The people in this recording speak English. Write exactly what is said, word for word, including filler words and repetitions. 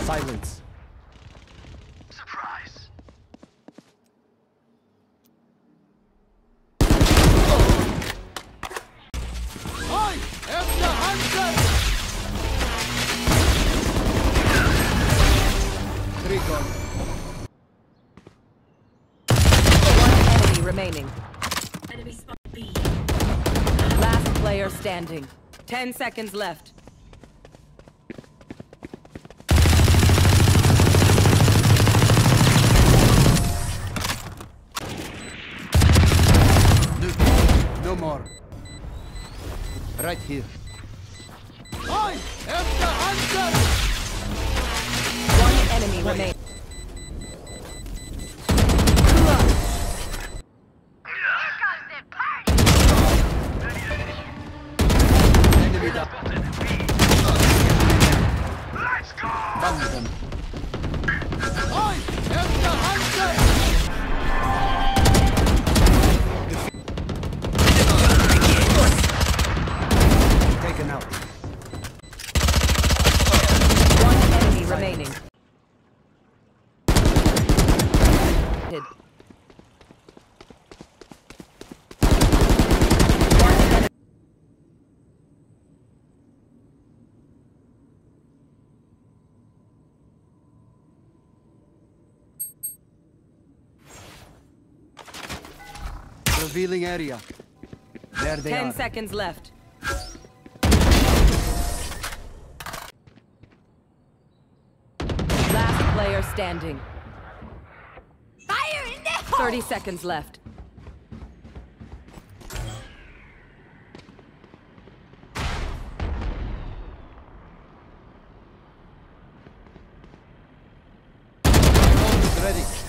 Silence. Surprise. I am the hunter! Recon. One enemy remaining. Enemy spot B. Last player standing. Ten seconds left. No more. Right here. I am the hunter! One enemy remaining. Enemy down. Let's go! Done with them. I am the hunter! Taken out. One enemy remaining. Hid. One enemy. Revealing area. There they Ten are. seconds left. Last player standing. Fire in the hole! Thirty seconds left. Bomb is ready.